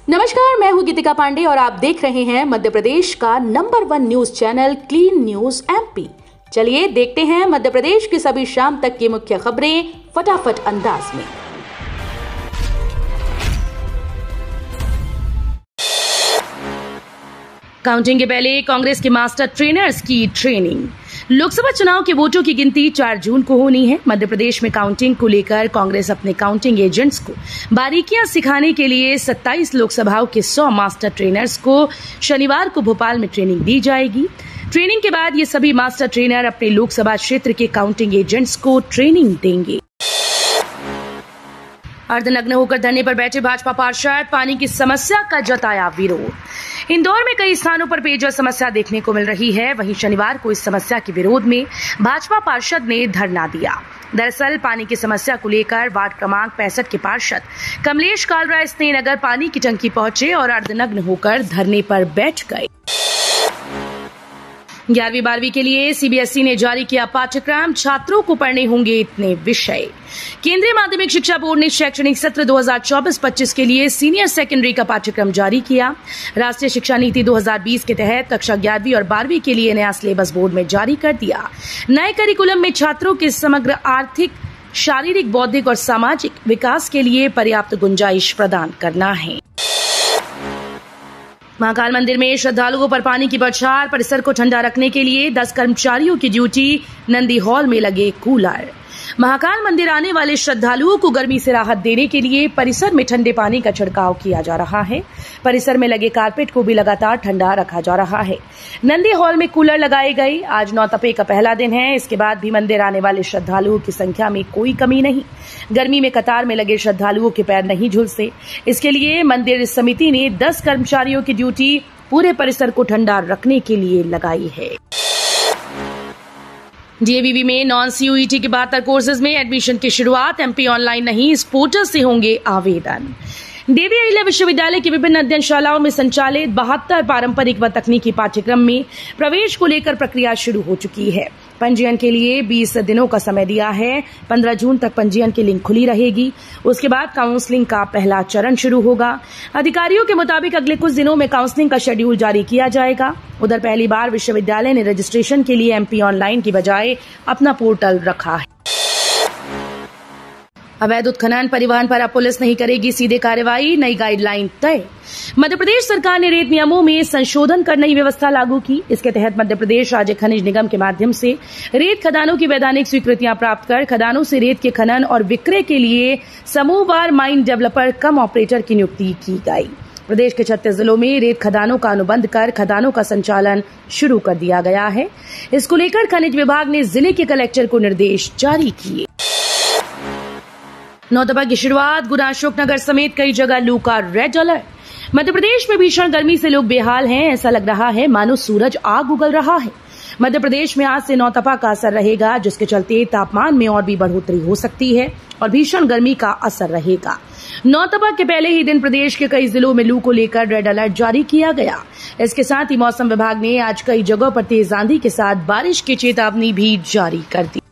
नमस्कार, मैं हूं गीतिका पांडे और आप देख रहे हैं मध्य प्रदेश का number 1 news channel clean news MP. चलिए देखते हैं मध्य प्रदेश की सभी शाम तक की मुख्य खबरें फटाफट अंदाज में। काउंटिंग के पहले कांग्रेस के मास्टर ट्रेनर्स की ट्रेनिंग। लोकसभा चुनाव के वोटों की गिनती 4 जून को होनी है। मध्य प्रदेश में काउंटिंग को लेकर कांग्रेस अपने काउंटिंग एजेंट्स को बारीकियां सिखाने के लिए 27 लोकसभाओं के 100 मास्टर ट्रेनर्स को शनिवार को भोपाल में ट्रेनिंग दी जाएगी। ट्रेनिंग के बाद ये सभी मास्टर ट्रेनर अपने लोकसभा क्षेत्र के काउंटिंग एजेंट्स को ट्रेनिंग देंगे। अर्धनग्न होकर धरने पर बैठे भाजपा पार्षद, पानी की समस्या का जताया विरोध। इंदौर में कई स्थानों पर पेयजल समस्या देखने को मिल रही है। वहीं शनिवार को इस समस्या के विरोध में भाजपा पार्षद ने धरना दिया। दरअसल पानी की समस्या को लेकर वार्ड क्रमांक 65 के पार्षद कमलेश कालरा स्नेहनगर पानी की टंकी पहुंचे और अर्धनग्न होकर धरने पर बैठ गए। 11वीं-12वीं के लिए सीबीएसई ने जारी किया पाठ्यक्रम, छात्रों को पढ़ने होंगे इतने विषय। केंद्रीय माध्यमिक शिक्षा बोर्ड ने शैक्षणिक सत्र 2024-25 के लिए सीनियर सेकेंडरी का पाठ्यक्रम जारी किया। राष्ट्रीय शिक्षा नीति 2020 के तहत कक्षा 11वीं और 12वीं के लिए नया सिलेबस बोर्ड में जारी कर दिया। नए करिकुलम में छात्रों के समग्र आर्थिक, शारीरिक, बौद्धिक और सामाजिक विकास के लिए पर्याप्त गुंजाइश प्रदान करना है। महाकाल मंदिर में श्रद्धालुओं पर पानी की बौछार, परिसर को ठंडा रखने के लिए 10 कर्मचारियों की ड्यूटी, नंदी हॉल में लगे कूलर। महाकाल मंदिर आने वाले श्रद्धालुओं को गर्मी से राहत देने के लिए परिसर में ठंडे पानी का छिड़काव किया जा रहा है। परिसर में लगे कारपेट को भी लगातार ठंडा रखा जा रहा है। नंदी हॉल में कूलर लगाए गए। आज नौतपे का पहला दिन है। इसके बाद भी मंदिर आने वाले श्रद्धालुओं की संख्या में कोई कमी नहीं। गर्मी में कतार में लगे श्रद्धालुओं के पैर नहीं झुलसे। इसके लिए मंदिर समिति ने 10 कर्मचारियों की ड्यूटी पूरे परिसर को ठंडा रखने के लिए लगाई है। डीएवीवी में नॉन सीयूईटी के 72 कोर्सेज में एडमिशन की शुरुआत। एमपी ऑनलाइन नहीं, इस पोर्टल से होंगे आवेदन। देवी अहिल्या विश्वविद्यालय की विभिन्न अध्ययनशालाओं में संचालित 72 पारंपरिक व तकनीकी पाठ्यक्रम में प्रवेश को लेकर प्रक्रिया शुरू हो चुकी है। पंजीयन के लिए 20 दिनों का समय दिया है। 15 जून तक पंजीयन की लिंक खुली रहेगी। उसके बाद काउंसलिंग का पहला चरण शुरू होगा। अधिकारियों के मुताबिक अगले कुछ दिनों में काउंसलिंग का शेड्यूल जारी किया जाएगा। उधर पहली बार विश्वविद्यालय ने रजिस्ट्रेशन के लिए एमपी ऑनलाइन की बजाय अपना पोर्टल रखा है। अवैध उत्खनन, परिवहन पर अब पुलिस नहीं करेगी सीधे कार्रवाई, नई गाइडलाइन तय। मध्य प्रदेश सरकार ने रेत नियमों में संशोधन कर नई व्यवस्था लागू की। इसके तहत मध्य प्रदेश राज्य खनिज निगम के माध्यम से रेत खदानों की वैधानिक स्वीकृतियां प्राप्त कर खदानों से रेत के खनन और विक्रय के लिए समूहवार माइन डेवलपर कम ऑपरेटर की नियुक्ति की गई। प्रदेश के 36 जिलों में रेत खदानों का अनुबंध कर खदानों का संचालन शुरू कर दिया गया है। इसको लेकर खनिज विभाग ने जिले के कलेक्टर को निर्देश जारी किए। नौतपा की शुरुआत, गुना, अशोकनगर समेत कई जगह लू का रेड अलर्ट। मध्य प्रदेश में भीषण गर्मी से लोग बेहाल हैं। ऐसा लग रहा है मानो सूरज आग उगल रहा है। मध्य प्रदेश में आज से नौतपा का असर रहेगा, जिसके चलते तापमान में और भी बढ़ोतरी हो सकती है और भीषण गर्मी का असर रहेगा। नौतपा के पहले ही दिन प्रदेश के कई जिलों में लू को लेकर रेड अलर्ट जारी किया गया। इसके साथ ही मौसम विभाग ने आज कई जगहों पर तेज आंधी के साथ बारिश की चेतावनी भी जारी कर दी।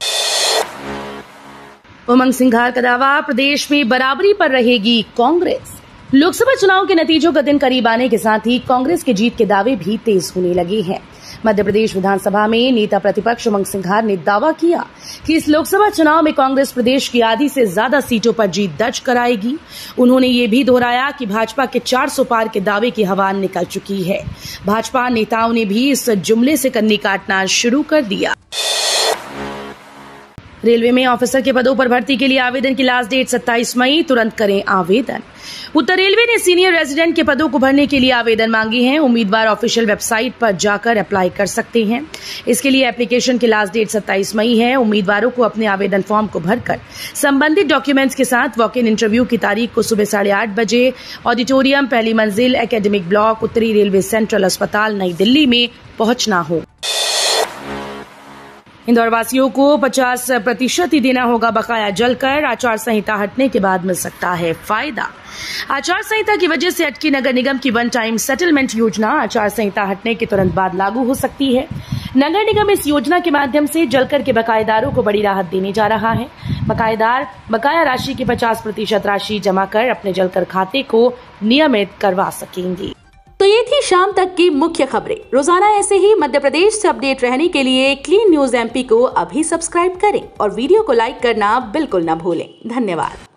उमंग सिंघार का दावा, प्रदेश में बराबरी पर रहेगी कांग्रेस। लोकसभा चुनाव के नतीजों का दिन करीब आने के साथ ही कांग्रेस के जीत के दावे भी तेज होने लगे हैं। मध्य प्रदेश विधानसभा में नेता प्रतिपक्ष उमंग सिंघार ने दावा किया कि इस लोकसभा चुनाव में कांग्रेस प्रदेश की आधी से ज्यादा सीटों पर जीत दर्ज कराएगी। उन्होंने ये भी दोहराया कि भाजपा के 400 पार के दावे की हवा निकल चुकी है। भाजपा नेताओं ने भी इस जुमले से कन्नी काटना शुरू कर दिया। रेलवे में ऑफिसर के पदों पर भर्ती के लिए आवेदन की लास्ट डेट 27 मई, तुरंत करें आवेदन। उत्तर रेलवे ने सीनियर रेजिडेंट के पदों को भरने के लिए आवेदन मांगे हैं। उम्मीदवार ऑफिशियल वेबसाइट पर जाकर अप्लाई कर सकते हैं। इसके लिए एप्लीकेशन की लास्ट डेट 27 मई है। उम्मीदवारों को अपने आवेदन फॉर्म को भरकर संबंधित डॉक्यूमेंट्स के साथ वॉक इन इंटरव्यू की तारीख को सुबह 8:30 बजे ऑडिटोरियम, पहली मंजिल, एकेडमिक ब्लॉक, उत्तरी रेलवे सेंट्रल अस्पताल, नई दिल्ली में पहुंचना हो। इंदौर वासियों को 50% ही देना होगा बकाया जलकर। आचार संहिता हटने के बाद मिल सकता है फायदा। आचार संहिता की वजह से अटकी नगर निगम की वन टाइम सेटलमेंट योजना आचार संहिता हटने के तुरंत बाद लागू हो सकती है। नगर निगम इस योजना के माध्यम से जलकर के बकायेदारों को बड़ी राहत देने जा रहा है। बकायेदार बकाया राशि की 50% राशि जमा कर अपने जलकर खाते को नियमित करवा सकेंगे। तो ये थी शाम तक की मुख्य खबरें। रोजाना ऐसे ही मध्य प्रदेश से अपडेट रहने के लिए क्लीन न्यूज MP को अभी सब्सक्राइब करें और वीडियो को लाइक करना बिल्कुल न भूलें। धन्यवाद।